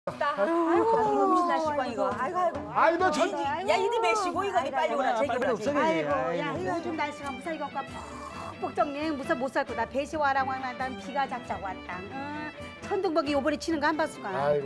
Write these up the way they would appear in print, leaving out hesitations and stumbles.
아이고, 무슨 날씨광 이거. 아이고 전. 야, 이리 매시고 이거 빨리 오라. 빨리 없어. 아이고, 야, 요즘 날씨가 무사 이거가 푹푹 정리 무사 못 살고 나 배시 와랑 왕난단 비가 작작 왔다. 천둥번개 요번에 치는 거 안 봤수가.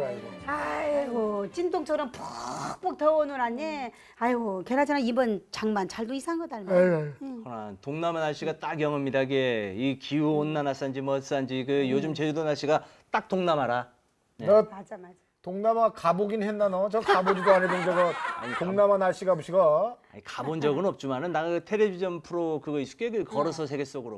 아이고, 찐동처럼 푹푹 더워는 않니. 아이고, 걔나저나 이번 장만 잘도 이상한 거 닮아. 동남아 날씨가 딱 영업니다. 이 기후 온난화산지 뭐산지 그 요즘 제주도 날씨가 딱 동남아라. 네. 너 맞아, 맞아. 동남아 가보긴 했나 너? 저 가보지도 않았던 저거 동남아 날씨가 무시가. 아니, 가본 적은 없지만은 나 그 텔레비전 프로 그거 있을게 그 걸어서 세계 속으로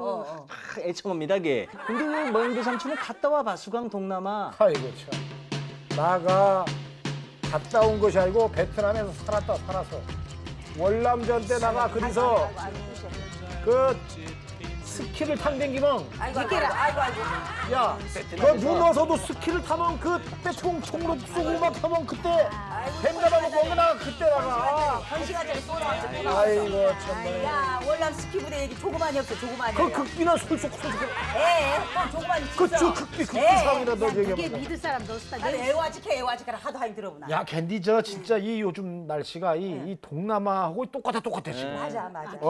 애청합니다. 근데 그 멍도 삼촌은 갔다 와 바수강 동남아. 아이고 참. 나가 갔다 온 것이 아니고 베트남에서 살아서 월남전 때 나가 그래서 그 스키를 탕댕기면 아이고. 야, 그 눈 와서도 스키를 타면 그 빼총 총로 쏘고 막 타면 그때 뱀 잡아먹고 오면 나가 그때 나가. 한 시간 전에 또 나왔어. 아이고 참. 야, 월남 스키 부대 얘기 조그만이 없어, 조그만이. 그 극비나 술속. 조그만이 그쵸 극비 상이라 너 그게 얘기해봐. 믿을 사람도 없다. 나는 애와직해라 하도 하니 들어보나. 야 캔디 저 진짜 이 요즘 날씨가 이 동남아하고 똑같아 지금. 맞아.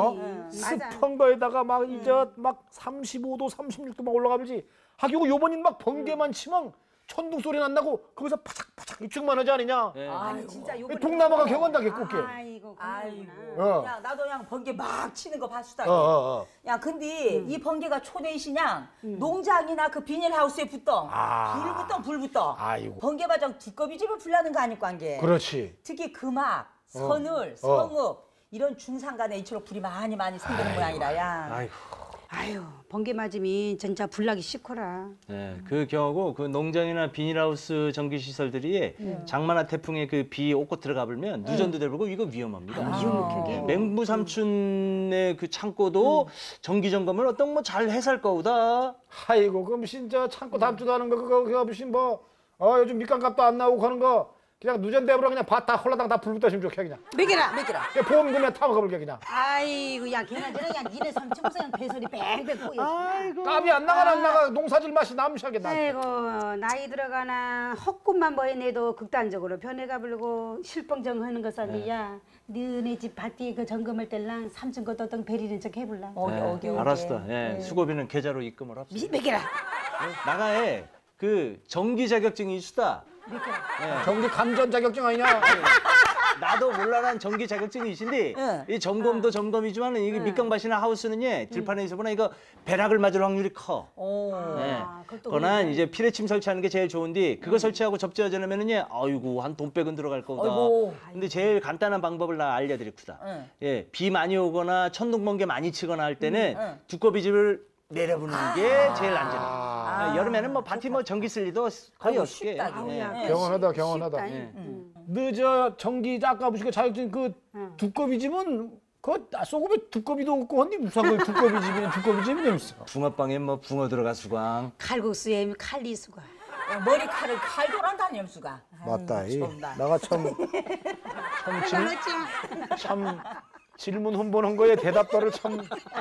습한 거에다가 막 이제 막 35도 36도 막 올라가면지 하기고 요번엔 막 번개만 치면 천둥 소리 난다고 거기서 파삭파삭 이쪽만 하지 않느냐. 아니 진짜 요번에 동남아가 경한다게 꼽게. 아이고, 야, 나도 그냥 번개 막 치는 거 봤수다. 야, 근데 이 번개가 초내시냥 농장이나 그 비닐하우스에 붙던 불 붙던 아이고. 번개 바정 두꺼비 집을 불나는 거 아닐까 한 게. 그렇지. 특히 금악, 선을, 성읍 이런 중산간에 이처럼 불이 많이 생기는 모양이라. 야. 아유, 번개 맞으면 진짜 불나기 싫거라. 네, 그 경우고 그 농장이나 비닐하우스 전기 시설들이 장마나 태풍에 그 비 옷고 들어가 버리면 누전도 되고 이거 위험합니다. 맹부 삼촌의 그 창고도 정기 점검을 어떤 뭐 잘 해살 거우다. 아이고 그럼 진짜 창고 담지도 하는 거 그거 무슨 뭐 요즘 밑간값도 안 나오고 하는 거 그냥 누전대버려 그냥 밭 다 홀라당 다 불 붙여주면 좋게 그냥. 먹이라. 그냥 보험금에 타먹어볼게 그냥. 아이고, 야, 걔나저나 그냥 니네 삼촌보다 그냥 배설이 뱅뱅 꼬여. 아이고. 값이 안 나가 농사질 맛이 남시하게 나. 아이고, 나이 들어가나 헛꿈만 뭐해내도 극단적으로 변해가 불고 실뻥정하는 것은 야, 너네 집 밭뒤에 그 점검할 때랑 삼촌 것도 어떤 베리는 척 해볼라. 알았어. 수고비는 계좌로 입금을 합시다. 먹이라. 나가에 그 전기 자격증이 있다. 전기 감전 자격증 아니냐? 나도 몰라난 전기 자격증이신데 이 점검도 점검이지만 이게 밑강밭이나 하우스는 들판에서 보나 이거 배락을 맞을 확률이 커. 그러나 이제 피레침 설치하는 게 제일 좋은데 그거 설치하고 접지하려면은 아이고 한 돈백은 들어갈 거다. 근데 제일 간단한 방법을 나 알려드리구다. 비 많이 오거나 천둥번개 많이 치거나 할 때는 두꺼비 집을 내려보는 게 제일 안전해. 여름에는 뭐 밭이 뭐 전기 쓸 리도 거의 없게. 경험하다. 너 저 전기 아까 보시고 자격증 그 두꺼비 집은 그 쏘고배 두꺼비도 없고 언니 무슨 그 두꺼비 집이냐 무슨. 붕어빵에 뭐 붕어 들어가 수강. 칼국수에 칼리수가. 머리칼은 칼도란다니 염수가. 맞다. 나가 참 질문 혼보는 거에 대답도를 참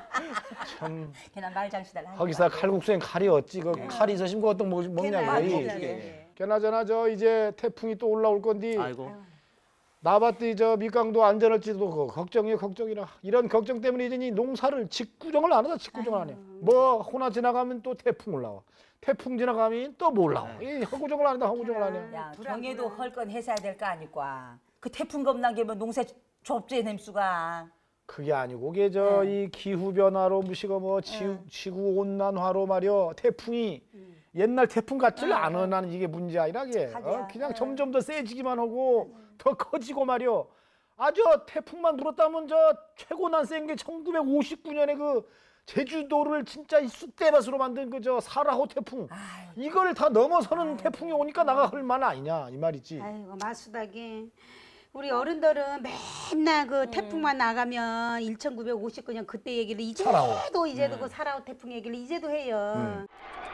그냥 말장시달 하니까. 거기서 칼국수엔 칼이 어찌 그 칼이 있으시면 어떤 먹냐고. 걔나저나 저 이제 태풍이 또 올라올 건데 나봤더니 저 밑강도 안전할지도 걱정이라 이런 걱정 때문에 이제 이 농사를 직구정을 안 하다 안 해요. 뭐 호나 지나가면 또 태풍 올라와. 태풍 지나가면 또 뭐 올라와. 이 허구정을 안 해요. 야, 경에도 헐건 해서야 될 거 아니까. 그 태풍 겁나게 뭐 농사 좁제 냄수가. 그게 아니고 그게 저 이 기후 변화로 무시고 뭐 지구 온난화로 말이여 태풍이 옛날 태풍 같지를 않아. 나는 이게 문제 아니라 게 그냥 점점 더 세지기만 하고 더 커지고 말이여. 태풍만 불었다면 저 최고 난 센 게 1959년에 그 제주도를 진짜 이 쑥대밭으로 만든 그 저 사라호 태풍. 이걸 다 넘어서는 태풍이 오니까 나가 할 만 아니냐 이 말이지. 아이고 마수다게. 우리 어른들은 맨날 그 태풍만 나가면 1959년 그때 얘기를 이제도 그 사라호 태풍 얘기를 이제도 해요.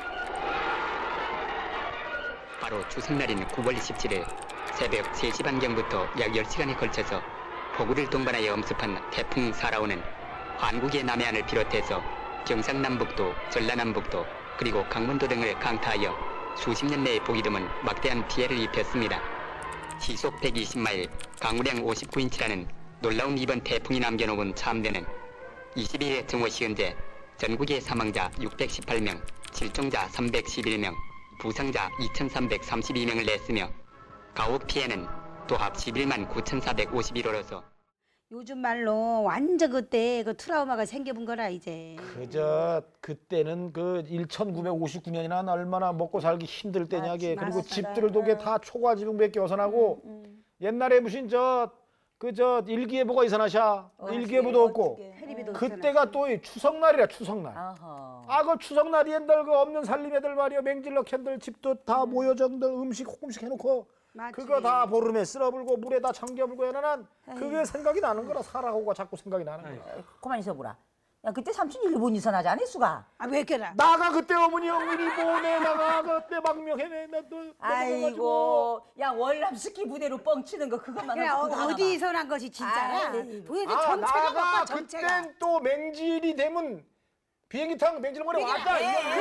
바로 추석날인 9월 27일 새벽 3시 반경부터 약 10시간에 걸쳐서 폭우를 동반하여 엄습한 태풍 사라오는 한국의 남해안을 비롯해서 경상남북도, 전라남북도, 그리고 강원도 등을 강타하여 수십 년 내에 보기 드문 막대한 피해를 입혔습니다. 시속 120마일, 강우량 59인치라는 놀라운 이번 태풍이 남겨놓은 참대는 22일 정오시 현재 전국의 사망자 618명, 실종자 311명, 부상자 2,332명을 냈으며 가옥 피해는 도합 11만 9,451호로서 요즘 말로 완전 그때 그 트라우마가 생겨본 거라 이제. 그때는 그 1959년이나 얼마나 먹고 살기 힘들 때냐게. 그리고 집들도 다 초가지붕밖에 어선하고 옛날에 무슨 일기예보가 이산하샤 일기예보도 없고 그때가 또 추석날이라 추석날. 그 추석날이 옛날 그 없는 살림 애들 말이야 맹질러 캔들 집도 다 모여정들 음식 조금씩 해놓고 그거 다 보름에 쓸어불고 물에다 잠겨불고 해나는 그게 생각이 나는 거라. 살아오가 자꾸 생각이 나는 거야. 그만 있어보라. 야 그때 삼촌 일본 이선하지 않았 수가? 왜 그래? 나가 그때 어머니 형님이 보내 나가 그때 망명해내 나도. 아이고 야 월남 스키 부대로 뻥치는 거 그것만. 그래 어디서 난 것이 진짜야? 도대체 정체가 뭐야 정체가? 그땐 또 맹질이 되면 비행기 타고 맹질 머리 왔다.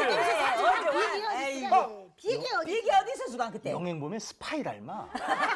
비행기 어디서 수강 그때? 영행 보면 스파이 닮아.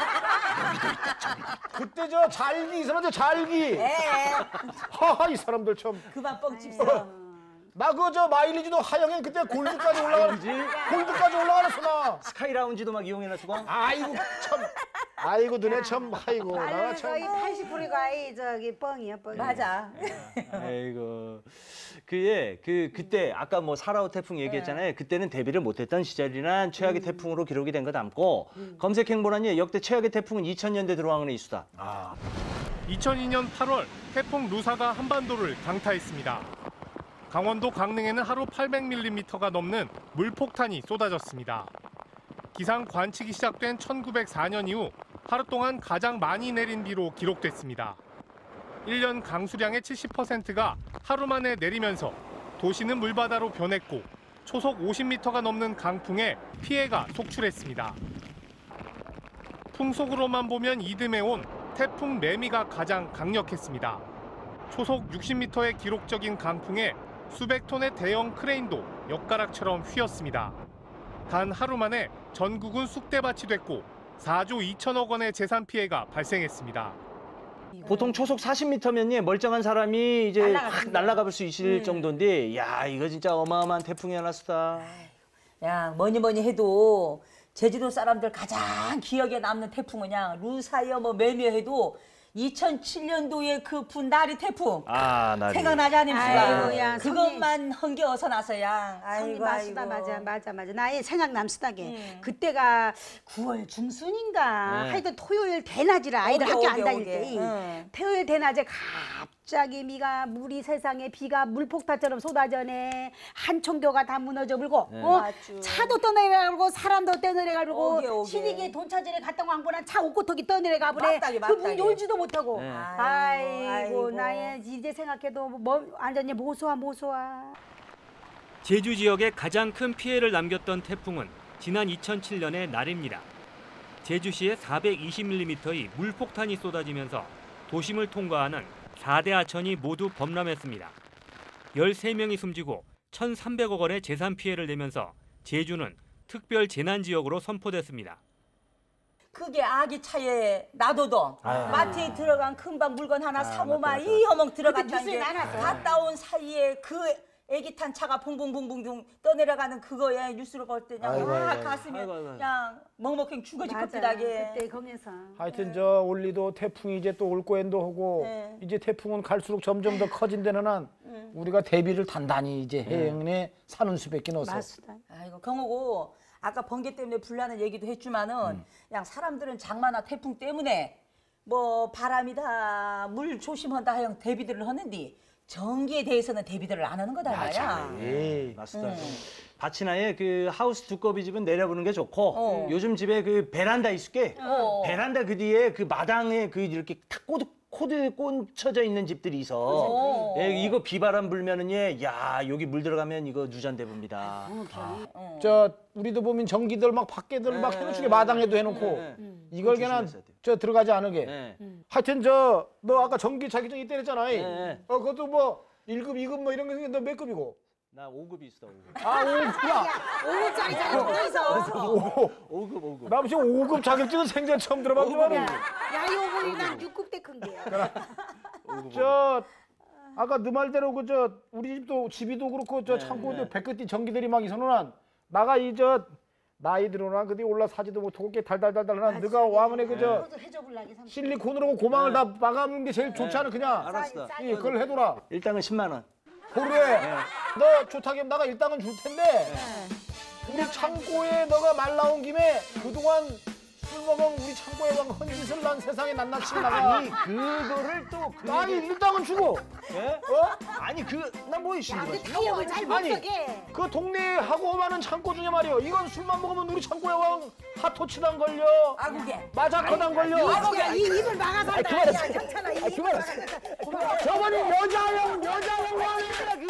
그때 잘기 있었는데 잘기. 이 사람들 참. 그만 뻥칩어. 나 마일리지도 하영에 그때 골드까지 올라가랬어 나. 스카이 라운지도 막 이용해놨어. 아이고 참. 아이고 너네 참. 아이고 나 참. 거의 80%가 뻥이야 뻥. 맞아. 아이고. 그때 아까 뭐 사라오 태풍 얘기했잖아요. 그때는 대비를 못했던 시절이란 최악의 태풍으로 기록이 된 거 담고 검색해보라니 역대 최악의 태풍은 2000년대 들어온 거네 이수다. 2002년 8월 태풍 루사가 한반도를 강타했습니다. 강원도 강릉에는 하루 800mm가 넘는 물폭탄이 쏟아졌습니다. 기상 관측이 시작된 1904년 이후 하루 동안 가장 많이 내린 비로 기록됐습니다. 1년 강수량의 70%가 하루 만에 내리면서 도시는 물바다로 변했고 초속 50m가 넘는 강풍에 피해가 속출했습니다. 풍속으로만 보면 이듬해 온 태풍 매미가 가장 강력했습니다. 초속 60m의 기록적인 강풍에 수백 톤의 대형 크레인도 엿가락처럼 휘었습니다. 단 하루 만에 전국은 쑥대밭이 됐고 4조 2천억 원의 재산 피해가 발생했습니다. 보통 초속 40m면 멀쩡한 사람이 이제 확 날아가 볼 수 있을 정도인데, 야 이거 진짜 어마어마한 태풍이 하나 쓰다. 야 뭐니 해도 제주도 사람들 가장 기억에 남는 태풍은 그냥 루사여 매미여 해도 2007년도에 그 분나리 태풍. 나리. 생각나지 않습니까? 야, 그것만 헌겨서 나서야. 아이고 맞다 맞아. 나의 생각 남수다게. 그때가 9월 중순인가. 하여튼 토요일 대낮이라 아이들 학교 안 다닐 때. 토요일 대낮에 갑자기 물이 세상에 비가 물폭탄처럼 쏟아져네. 한총교가 다 무너져 불고 차도 떠내려가고 사람도 떠내려가고 신이기에 돈 찾으러 갔던 왕분한 차 옷고토기 떠내려가 보네. 그분 놀지도 못하고. 아이고 나의 이제 생각해도 완전히 모소아. 제주 지역에 가장 큰 피해를 남겼던 태풍은 지난 2007년의 나리입니다. 제주시에 420mm의 물폭탄이 쏟아지면서 도심을 통과하는 4대 하천이 모두 범람했습니다. 13명이 숨지고 1,300억 원의 재산 피해를 내면서 제주는 특별 재난지역으로 선포됐습니다. 그게 아기 차에 놔둬도 마트에 들어간 금방 물건 하나 사고마 이 어멍 들어갔다는 게 갔다 온 사이에 그 애기 탄 차가 붕붕붕붕 떠내려가는 그거에 뉴스를 볼 때 그냥 가슴이 그냥 먹먹행 죽어질 것같다게. 그때 거기서. 하여튼 올리도 태풍이 이제 또 올 거엔도 하고 이제 태풍은 갈수록 점점 더 커진 데는 한 우리가 대비를 단단히 이제 해응에 사는 수밖에 없어. 맞습니다. 아이고 경호고 아까 번개 때문에 불나는 얘기도 했지만은 그냥 사람들은 장마나 태풍 때문에 뭐 바람이다 물 조심한다 하여 대비들을 하는데 전기에 대해서는 대비들을 안 하는 거다 말이야. 맞습니다. 밭이나에 그 하우스 두꺼비 집은 내려보는 게 좋고 요즘 집에 그 베란다 있을게 베란다 그 뒤에 그 마당에 그 이렇게 탁 코드 꽂혀져 있는 집들이 있어. 이거 비바람 불면은 야 여기 물 들어가면 이거 유전대부입니다. 우리도 보면 전기들 막 밖에들 막 해놓고 마당에도 해놓고 이걸 그냥 들어가지 않게. 하여튼 너 아까 전기 자기전이 때렸잖아. 그것도 뭐 1급, 2급 뭐 이런 게 너 몇 급이고? 나 5급이 있어. 5급. 아 5급이야. 5급짜리 자격증 있어. 5급. 나 무슨 5급 자격증은 생전 처음 들어봤지만. 야, 요거는 난 6급 때 큰 게야. 저 아까 너 말대로 그 저 우리 집도 집이도 그렇고 저 창고도 백끝이 전기들이 막 이선언한 나가 이 저 나이 들어나 그뒤 올라 사지도 못하고 게 달달달달한 너가 와문에 그저 실리콘으로 고망을 다 막아놓는 게 제일 좋지 않아 그냥. 알았어. 예, 그걸 해둬라. 일당은 10만 원. 그래. 너 좋다면 나가 일당은 줄 텐데 우리 창고에 너가 말 나온 김에 그동안 술 먹은 우리 창고에 왕 헌짓을 난 세상에 낱낱이 나가. 아니 그거를 또 아니 일당은 주고. 예? 아니 나 뭐 있는 거지? 타협을 잘 못하게. 그 동네에 하고 많은 창고 중에 말이야. 이건 술만 먹으면 우리 창고에 왕 핫토치단 걸려. 아구게. 마자커단 걸려. 아구게 이 입을 막아서 한다. 야, 괜찮아. 이 입을 막아서. 저번에 여자형 왕이라